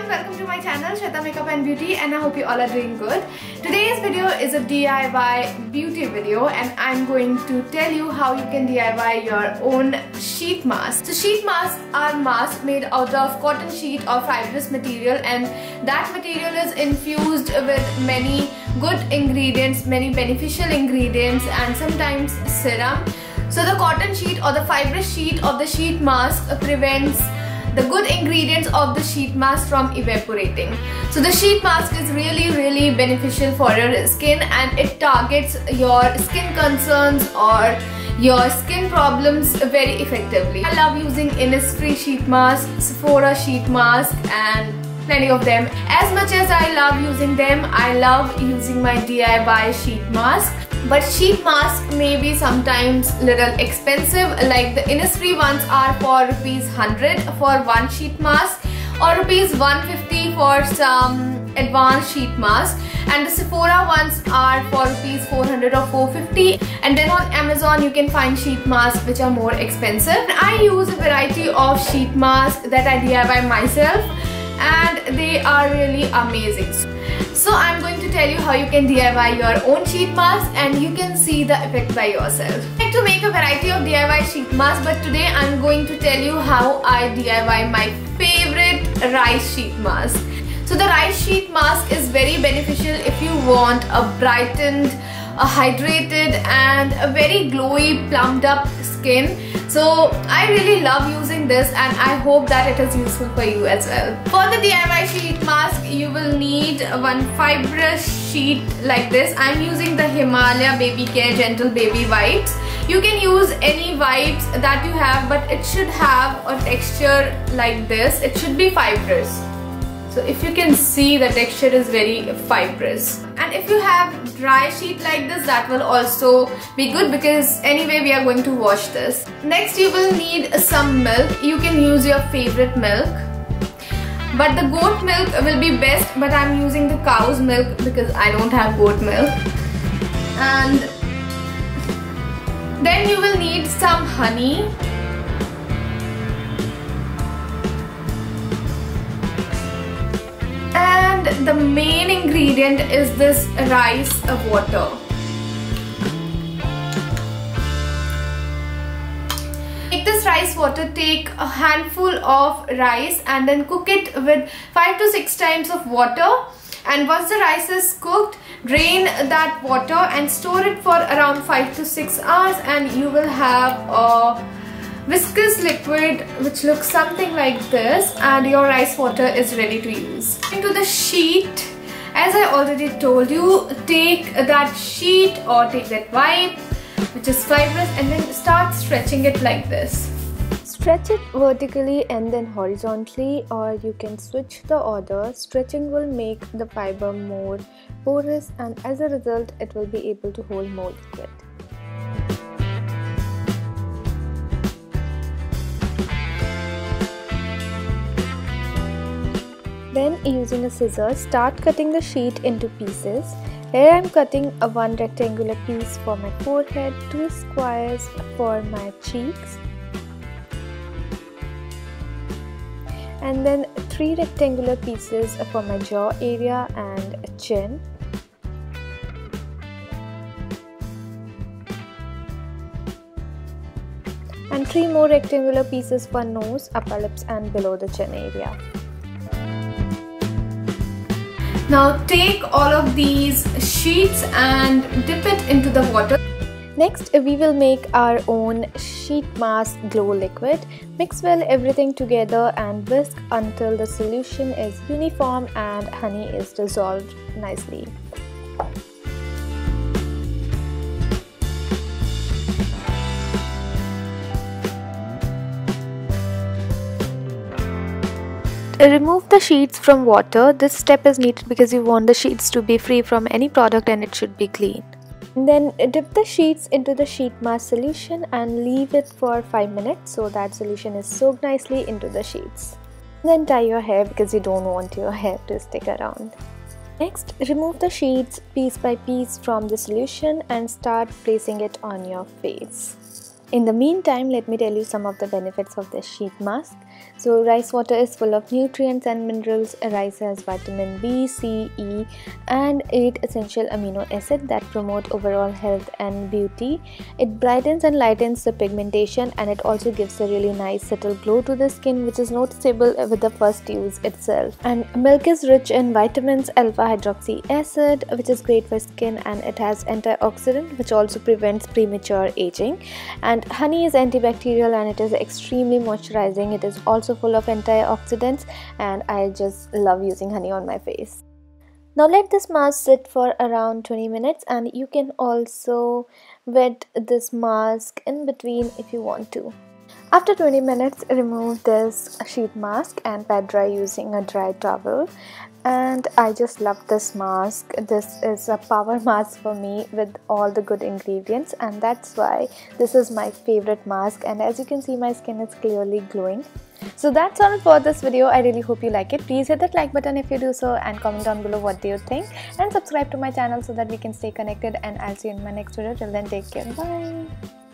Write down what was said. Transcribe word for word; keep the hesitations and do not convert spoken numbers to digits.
welcome to my channel Shweta Makeup and Beauty, and I hope you all are doing good. Today's video is a D I Y beauty video, and I'm going to tell you how you can D I Y your own sheet mask. So sheet masks are masks made out of cotton sheet or fibrous material, and that material is infused with many good ingredients, many beneficial ingredients, and sometimes serum. So the cotton sheet or the fibrous sheet of the sheet mask prevents the good ingredients of the sheet mask from evaporating. So the sheet mask is really really beneficial for your skin, and it targets your skin concerns or your skin problems very effectively. I love using Innisfree sheet mask, Sephora sheet mask, and plenty of them. As much as I love using them, I love using my D I Y sheet mask. But sheet mask may be sometimes little expensive, like the Innisfree ones are for rupees one hundred for one sheet mask, or rupees one fifty for some advanced sheet mask, and the Sephora ones are for rupees four hundred or four fifty. And then on Amazon you can find sheet masks which are more expensive. I use a variety of sheet masks that I D I Y myself, and they are really amazing. So I'm going to tell you how you can D I Y your own sheet mask, and you can see the effect by yourself. I like to make a variety of D I Y sheet masks, but today I'm going to tell you how I D I Y my favorite rice sheet mask. So the rice sheet mask is very beneficial if you want a brightened, a hydrated, and a very glowy, plumped up skin. So I really love using this, and I hope that it is useful for you as well. For the D I Y sheet mask, you will need one fibrous sheet like this. I'm using the Himalaya Baby Care Gentle Baby Wipes. You can use any wipes that you have, but it should have a texture like this. It should be fibrous. So if you can see, the texture is very fibrous. And if you have dry sheet like this, that will also be good, because anyway we are going to wash this. Next you will need some milk. You can use your favorite milk, but the goat milk will be best, but I'm using the cow's milk because I don't have goat milk. And then you will need some honey. And the main ingredient is this rice water. Take this rice water, take a handful of rice and then cook it with five to six times of water. And once the rice is cooked, drain that water and store it for around five to six hours, and you will have a viscous liquid which looks something like this, and your rice water is ready to use. Into the sheet, as I already told you, take that sheet or take that wipe which is fibrous, and then start stretching it like this. Stretch it vertically and then horizontally, or you can switch the order. Stretching will make the fiber more porous, and as a result it will be able to hold more liquid. Then using a scissors, start cutting the sheet into pieces. Here I am cutting a one rectangular piece for my forehead, two squares for my cheeks, and then three rectangular pieces for my jaw area and chin. And three more rectangular pieces for nose, upper lips, and below the chin area. Now take all of these sheets and dip it into the water. Next we will make our own sheet mask glow liquid. Mix well everything together and whisk until the solution is uniform and honey is dissolved nicely. Remove the sheets from water. This step is needed because you want the sheets to be free from any product and it should be clean. Then dip the sheets into the sheet mask solution and leave it for five minutes so that solution is soaked nicely into the sheets. Then tie your hair because you don't want your hair to stick around. Next, remove the sheets piece by piece from the solution and start placing it on your face. In the meantime, let me tell you some of the benefits of this sheet mask. So rice water is full of nutrients and minerals. Rice has vitamin B, C, E and eight essential amino acids that promote overall health and beauty. It brightens and lightens the pigmentation, and it also gives a really nice subtle glow to the skin, which is noticeable with the first use itself. And milk is rich in vitamins, alpha hydroxy acid, which is great for skin, and it has antioxidant which also prevents premature aging. And honey is antibacterial and it is extremely moisturizing. It is also full of antioxidants, and I just love using honey on my face. Now let this mask sit for around twenty minutes, and you can also wet this mask in between if you want to. After twenty minutes, remove this sheet mask and pat dry using a dry towel. And I just love this mask. This is a power mask for me with all the good ingredients, and that's why this is my favorite mask. And as you can see, my skin is clearly glowing. So that's all for this video. I really hope you like it. Please hit that like button if you do so, and comment down below what do you think, and subscribe to my channel so that we can stay connected. And I'll see you in my next video. Till then, take care. Bye.